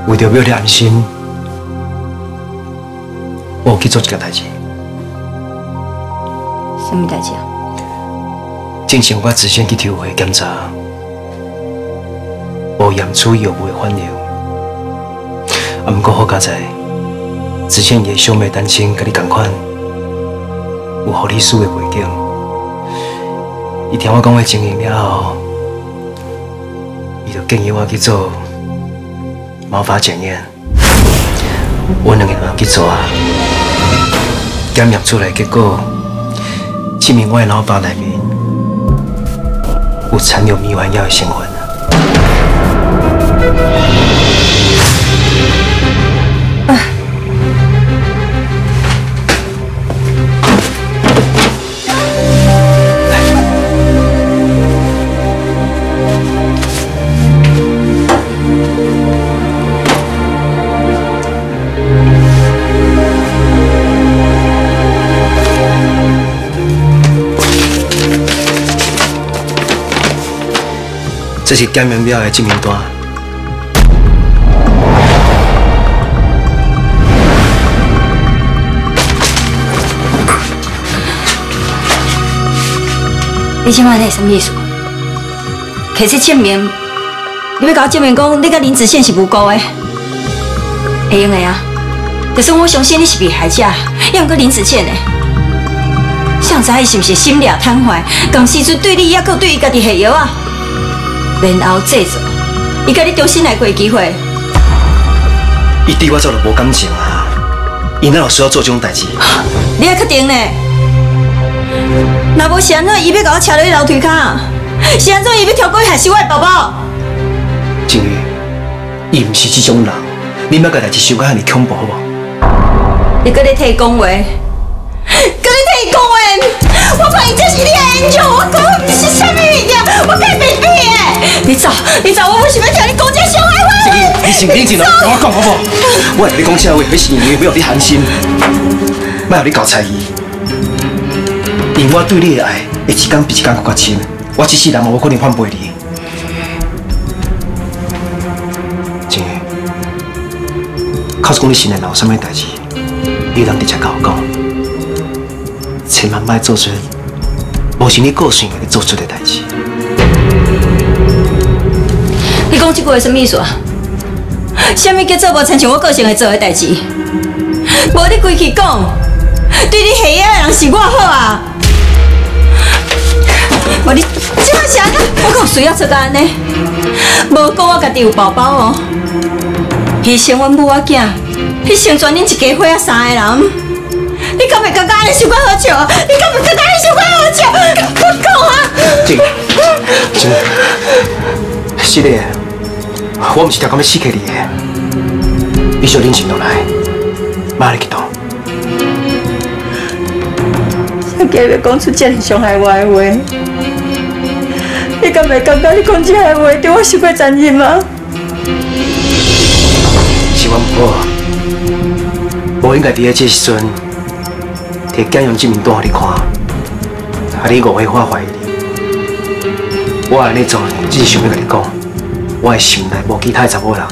为着要你安心，我有去做一件代志。 什么代志啊？ 之前我之前去抽血检查，无验出药物的反应。啊，不过好佳在，之前伊的小妹单亲，甲你同款，有护理师的背景。伊听我讲话情形了后，伊就建议我去做毛发检验。我2个人去做啊，检验出来结果，证明我的脑发内面有残留迷幻药的成分。这是检验表的证明单。 你即摆咧什么意思？摕出证明，你要甲我证明讲你甲林子宪是无辜的，会用的啊？就算我相信你是被害者，也毋过林子宪的，谁知伊是毋是心理瘫痪？同时阵对你也搁对伊家己下药啊？然后制作，伊甲你重新来过机会。 伊对我早就无感情啊，伊哪有需要做这种代志？ 你还确定呢？若无是安怎，伊要甲我车落去楼梯骹？是安怎伊要跳过去害死我的宝宝？ 静宇，伊毋是这种人，你莫甲代志想甲遐尼恐怖好无？ 你搁咧替伊讲话，搁咧替伊讲话，我怕伊这是你的恩情，我讲的不是啥物物件，我甲伊袂比的。你走，我不想要听你讲这伤害我的话。 你先冷静落，跟我讲好不好？我来你讲这话，迄是因为要互你寒心，莫互你搞猜疑。因为我对你的爱会一天比一天更深，我一世人无可能反背你。静宇，假使讲你心内有啥物代志，你通直接甲我讲，千万莫做出无是你个性会做出的代志。 你讲这句话什么意思啊？什么叫做无亲像我个性会做的代志？无你规气讲，对你下野的人是我好啊！无你这摆是安怎？我讲需要做到安尼？无讲我家己有宝宝哦，牺牲阮母仔囝，牺牲全恁一家伙仔3个人，你敢会感觉安尼伤过好笑？你敢会感觉安尼伤过好笑？我讲啊！ 静，是的，我毋是条讲要死去你的，必须冷静落来，莫你激动。 谁叫要讲出这么伤害我的话？你敢会感觉你讲这些话对我伤过残忍吗？ 是我唔好，无应该伫咧这时阵摕检验证明单互你看，啊你误会我怀疑你。我安尼做，只是想要甲你讲，我的心内无其他查某人。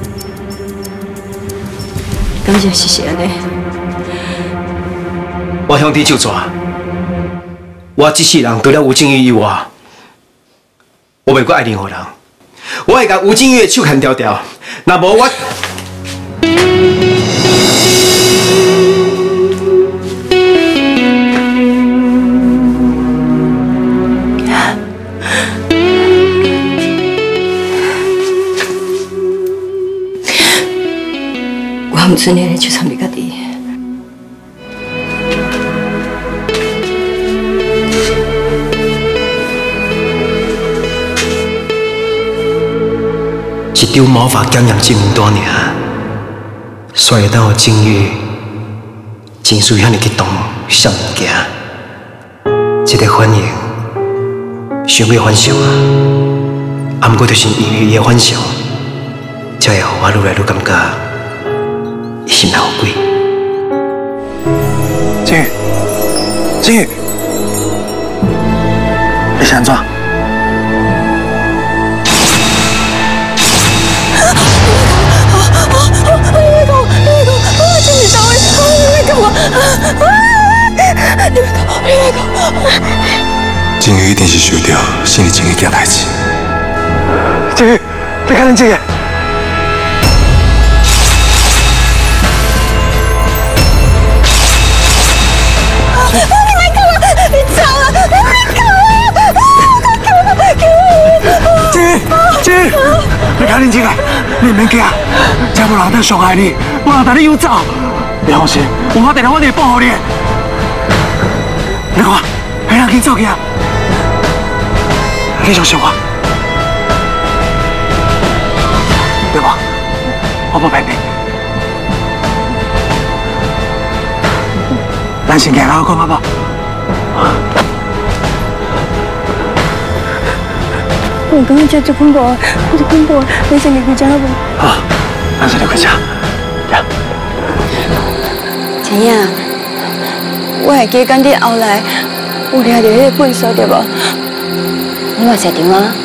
感谢谢安尼。 我向你就抓，我这世人除了吴静宇以外，我袂阁爱任何人。我会甲吴静宇的手牵条条，若无我。 我唔准你去参你家己。 一张毛发检验证明单尔，煞会当互静宇情绪遐尼激动，啥物件？这个反应，想要反常啊！啊，不过就是因为伊的反常，才会互我愈来愈感觉伊心内有鬼。静宇，静宇，你是安怎？ 定是受到心里真的件代志。 姐，你看人这个。 姐，你赶紧进来，你免惊，这无人得伤害你，我人带你游走。你放心，有我电话我会保护你。你看，那人紧走去啊！你相信我，对吧？我不骗你。咱先行好讲好不好？ 我刚刚吃足恐怖，我足恐怖，你先入去吃好不？ 好，咱先入去吃。呀， 怎样？我会记讲你后来有掠到迄个粪扫对无？你嘛在场啊？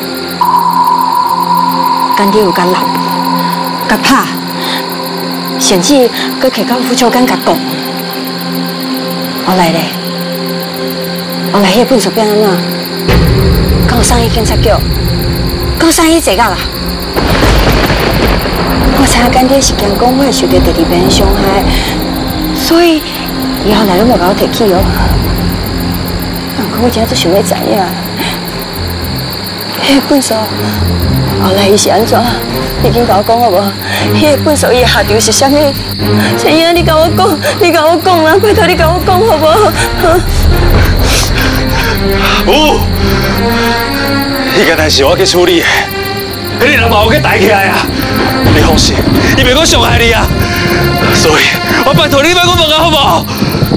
干爹有甲闹，甲拍，甚至佮摕到副处长甲讲。后来咧，后来迄个粪扫变安怎？敢有送去警察局？ 我送去坐到啦！我知影干爹是惊讲我会受到第二遍的伤害，所以伊后来拢无甲我提起哦。不过我真正想要知影，迄个粪扫后来伊是安怎？你紧甲我讲好无？迄个粪扫伊的下场是啥物？怎样？你甲我讲，你甲我讲啦！拜托你甲我讲好无？ 有。 迄件代志我去处理的，迄个人把我给逮起来啊！你放心，伊袂阁伤害你啊！所以，我拜托你别阁问我好不好？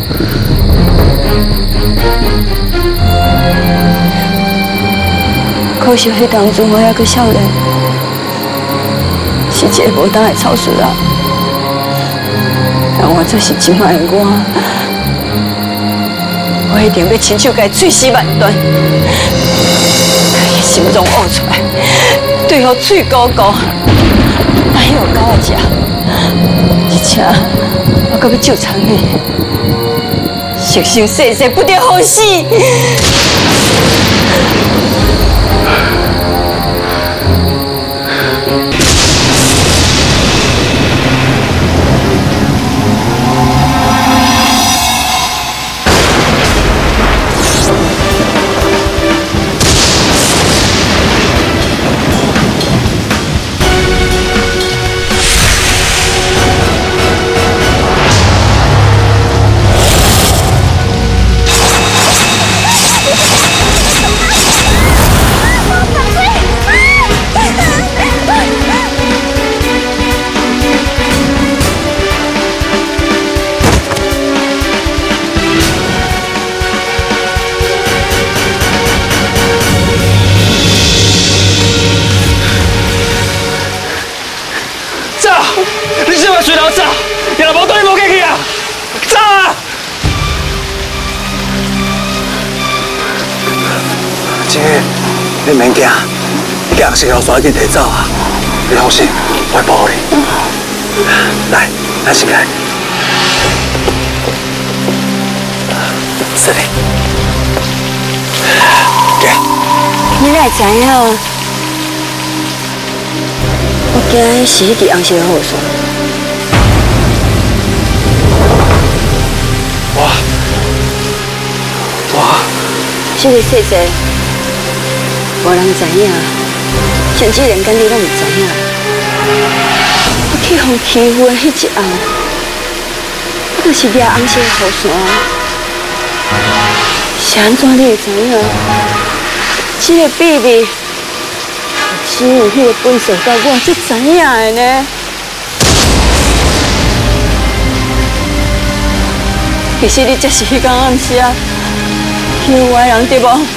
可惜迄当阵我还阁少年，是一个无当的草率啊！但我这是即摆的我一定要亲手甲伊碎尸万段。 心中呕出来，对我嘴高高，哪有狗仔食？而且我搁要救长你，生生世世不得好死。 你免惊，你惊是后山已经提走啊！你放心，我会保护你。来，咱先来。是的。给。 你哪会知影？我惊是迄个红色的护士。 我。 这个细节。 无人知影，甚至连干爹都唔知影。我去互欺负的迄一后，我就是掠红色的雨伞。是安怎你会知影？这个秘密，只有迄个本事甲我才知影的呢。其实你才是迄天暗时啊，欺负我的人对无？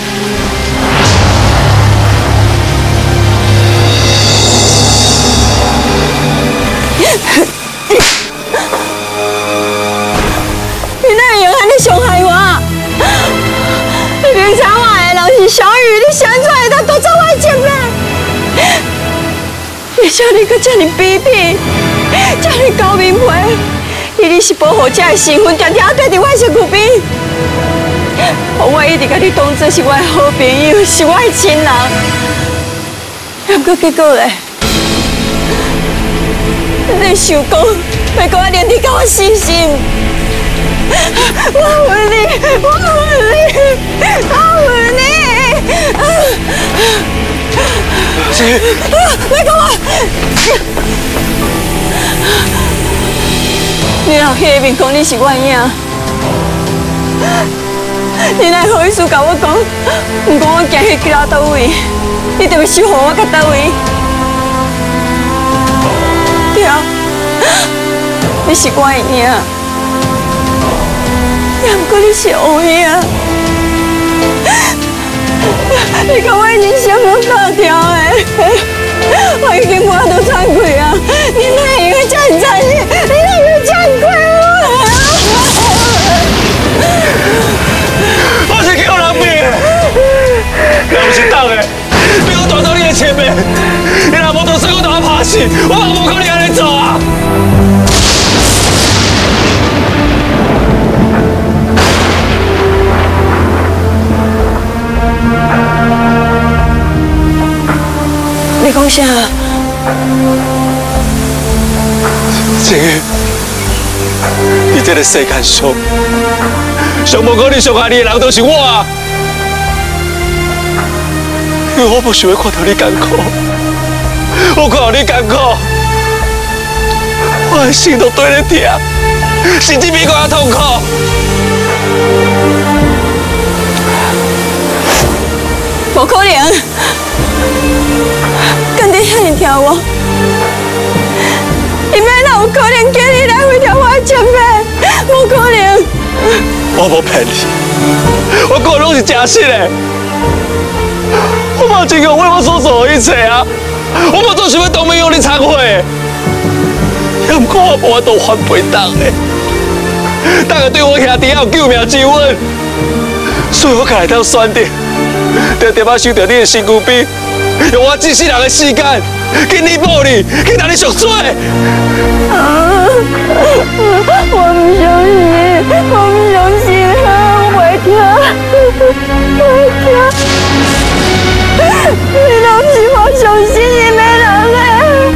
你哪会用安尼伤害我？你明知我的人是小雨，你是安怎会当夺走我的性命？而且你阁这么卑鄙，这么高明皮，你是保护者的身份，常常对伫我身躯边。 我一直甲你当作是我的好朋友，是我的亲人。不过结果咧，你想讲要甲我连你甲我死心？我恨你，我恨你，我恨你！你甲我！你老迄个面讲你是我影，你哪好意思甲我讲？唔讲我行去到倒位，你就要守护我到倒位？对啊，你是我的影，也不过你是乌影。你甲我人生拢打掉的，我已经满都惭愧啊！你哪会会这样残忍？你哪会惭愧我？ 我是叫人命的，若不是党的，你我大到你的前面，你若无当算我当拍死，我嘛无可能安尼做啊！ 你讲啥？ 静宇，你这个世界上，上无可能伤害你的人就是我啊！因为我不想要看到你艰苦，我看到你艰苦，我的心都对咧痛，甚至比我还痛苦。 不可能！干你遐尼疼我，伊要哪有可能叫你来毁掉我的前辈？无可能！ 我无骗你，我讲的拢是真实的。我嘛真后悔我所做的一切啊！我嘛总想要当面向你忏悔，也毋过我无法度反背党的。党个对我兄弟有救命之恩，所以我才会当选择，就点啊收到你的身躯边，用我一世人的时间，去弥补你，去让你赎罪。 我不相信，我不相信啊！我袂听，我袂听。你若不是我相信你的人嘞，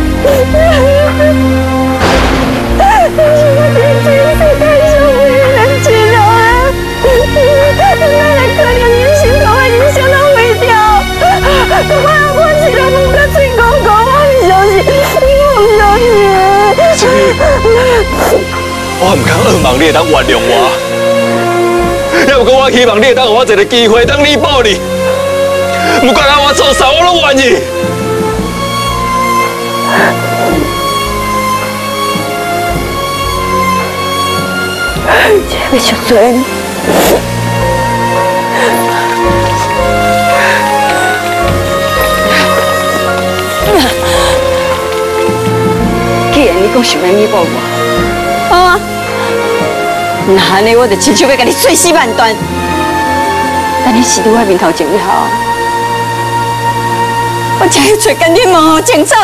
你是我真正世界上唯一的亲人啊！哪来可能你心头的人生都毁掉？我一日无甲嘴讲讲，我不相信，我不相信。 静宇，我唔敢奢望你会当原谅我，要不过我希望你会当给我一个机会，当弥补你。不管让我做啥，我都愿意。 这个赎罪，既然你讲想要弥补我，好啊，那安尼我就亲手要甲你碎尸万段。等你死伫我面头前以后，我才会找干爹问候清楚。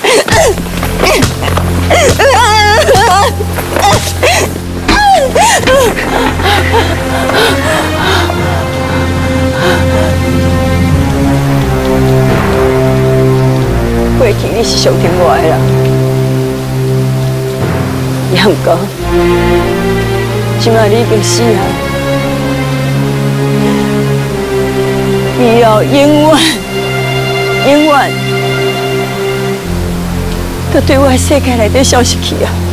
过去你是上听我的啦，也毋过，即摆你已经死啊！以后永远，都对我的世界内底消失去啊！